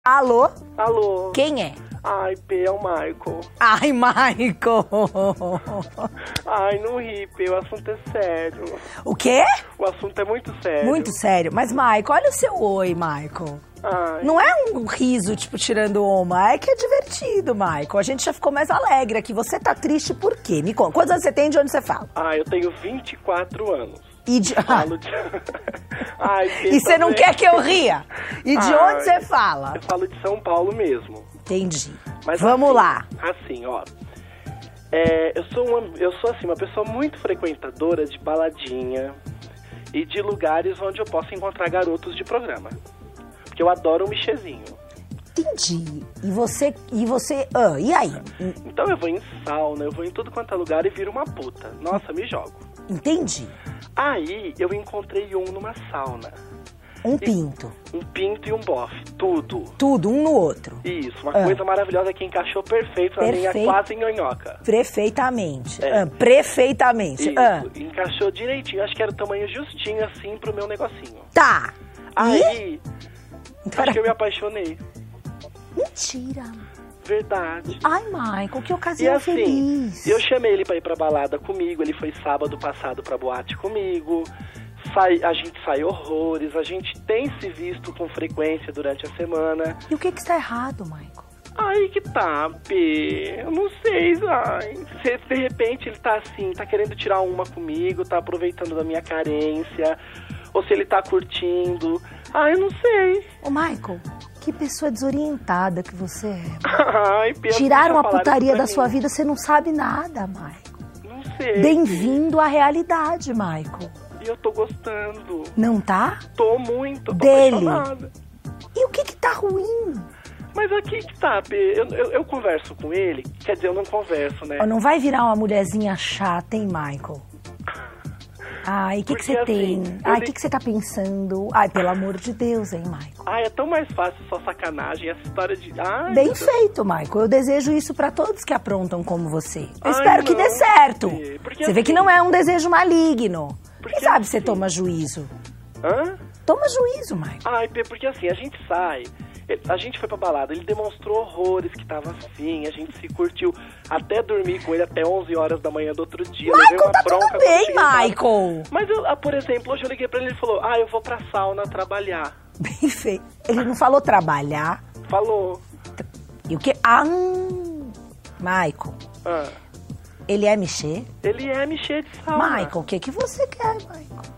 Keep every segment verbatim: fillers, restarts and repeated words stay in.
Alô? Alô? Quem é? Ai, P, é o Michael. Ai, Michael! Ai, não ri, P, o assunto é sério. O quê? O assunto é muito sério. Muito sério. Mas, Michael, olha o seu oi, Michael. Ai. Não é um riso, tipo, tirando uma. É que é divertido, Michael. A gente já ficou mais alegre aqui. Você tá triste por quê? Me conta. Quantos anos você tem e de onde você fala? Ah, eu tenho vinte e quatro anos. E de... Falo de... Ai, P, E você não também. quer que eu ria? E de Ai, onde você fala? Eu falo de São Paulo mesmo. Entendi. Mas Vamos assim, lá. Assim, ó. É, eu, sou uma, eu sou, assim, uma pessoa muito frequentadora de baladinha e de lugares onde eu posso encontrar garotos de programa. Porque eu adoro um michezinho. Entendi. E você... E você... Ah, e aí? Então eu vou em sauna, eu vou em tudo quanto é lugar e viro uma puta. Nossa, me jogo. Entendi. Aí eu encontrei um numa sauna. Um pinto. Um pinto e um bofe, tudo. Tudo, um no outro. Isso, uma Ah. coisa maravilhosa que encaixou perfeito na minha Perfeito. quase nhonhoca. Perfeitamente. É. Ah, prefeitamente. Isso, Ah, encaixou direitinho. Acho que era o tamanho justinho assim pro meu negocinho. tá. Aí, Pera- acho que eu me apaixonei. Mentira. Verdade. Ai, Michael, que E ocasião assim, feliz. eu chamei ele pra ir pra balada comigo, ele foi sábado passado pra boate comigo, sai, a gente sai horrores, a gente tem se visto com frequência durante a semana. E o que que está errado, Michael? Aí que tá, P, eu não sei, ai, se de repente ele tá assim, tá querendo tirar uma comigo, tá aproveitando da minha carência, ou se ele tá curtindo, ah, eu não sei. Ô, Michael, que pessoa desorientada que você é. Ai, P, Tiraram a deixa eu falar putaria isso pra da mim. sua vida, você não sabe nada, Michael. Não sei. Bem-vindo à realidade, Michael. E eu tô gostando. Não tá? Tô muito, tô Dele. apaixonada. E o que que tá ruim? Mas aqui que tá, P, eu, eu, eu converso com ele, quer dizer, eu não converso, né? Ó, não vai virar uma mulherzinha chata, hein, Michael? Ai, o que que Porque, você assim, tem? eu Ai, o dei- que que você tá pensando? Ai, pelo amor de Deus, hein, Michael? Ai, é tão mais fácil só sacanagem, essa história de... Ai, Bem meu Deus. feito, Michael. Eu desejo isso pra todos que aprontam como você. Eu Ai, espero que não, dê certo. Fê, porque Você vê que assim- não é um desejo maligno. Porque Quem sabe você assim- toma juízo? Hã? Toma juízo, Michael. Ai, P, porque assim, a gente sai, a gente foi pra balada, ele demonstrou horrores que tava assim, a gente se curtiu, até dormir com ele até onze horas da manhã do outro dia. levei Michael, uma tá bronca tudo quando eu bem, cheguei em casa. Michael. Mas, eu, ah, por exemplo, hoje eu liguei pra ele e ele falou, ah, eu vou pra sauna trabalhar. Bem feito. Ele não falou trabalhar. Falou. E o que? Ah, hum. Michael, Ah, ele é mexer? ele é mexer de sauna. Michael, o que que você quer, Michael?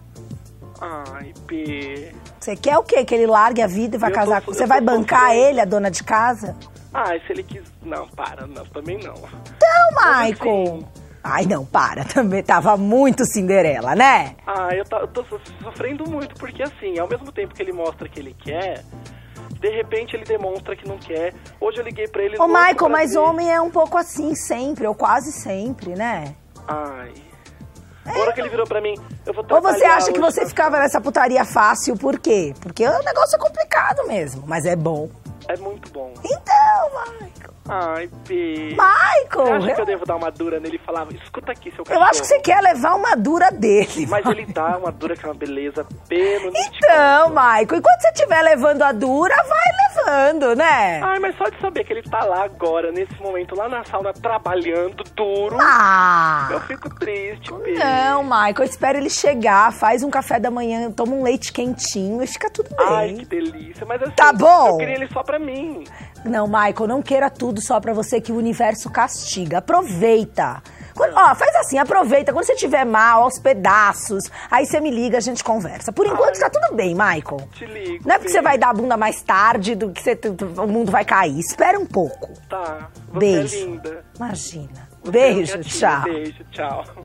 Ai, P... Você quer o quê? Que ele largue a vida e vá Eu casar tô- com... eu Você tô vai bancar sofrendo. ele, a dona de casa? Ai, se ele quis... Não, para, não, também não. Então, Mas, Michael. assim- Ai, não, para. Também tava muito Cinderela, né? Ah, eu, tá, eu tô so- sofrendo muito, porque assim, ao mesmo tempo que ele mostra que ele quer, de repente ele demonstra que não quer. Hoje eu liguei pra ele... Ô, louco Michael, pra mas ver. homem é um pouco assim sempre, ou quase sempre, né? Ai... A hora que ele virou pra mim, eu vou Ou você trabalhar acha que hoje você na ficava nessa putaria fácil, por quê? Porque o negócio é complicado mesmo, mas é bom. É muito bom. Então, Michael. Ai, P... Você Michael, acha que eu eu, devo dar uma dura nele e falar, escuta aqui, seu eu cachorro. acho que você quer levar uma dura dele. Mas Michael. ele dá uma dura que é uma beleza, P, não te Então, conto. Michael, enquanto você estiver levando a dura, vai levando, né? Ai, mas só de saber que ele tá lá agora, nesse momento, lá na sauna, trabalhando duro, Ah! eu fico triste, P. Não, Michael, espera ele chegar, faz um café da manhã, toma um leite quentinho e fica tudo bem. Ai, que delícia. Mas assim, Tá bom? eu queria ele só pra mim. Não, Michael, não queira tudo só pra você que o universo castiga. Aproveita. Quando- ó, faz assim, aproveita. Quando você estiver mal, aos pedaços, aí você me liga, a gente conversa. Por enquanto Ai. tá tudo bem, Michael. Te ligo. Não é porque P. você vai dar a bunda mais tarde do que você- o mundo vai cair. Espera um pouco. Tá, você Beijo. é linda. Imagina. Você é Beijo, gatinha. tchau. Beijo, tchau.